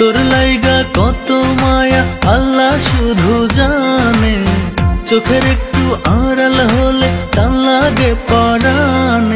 তোর লাইগা কত মায়া আল্লাহ শুধু জানে, চোখের একটু আড়াল হলে টান লাগে পরাণে।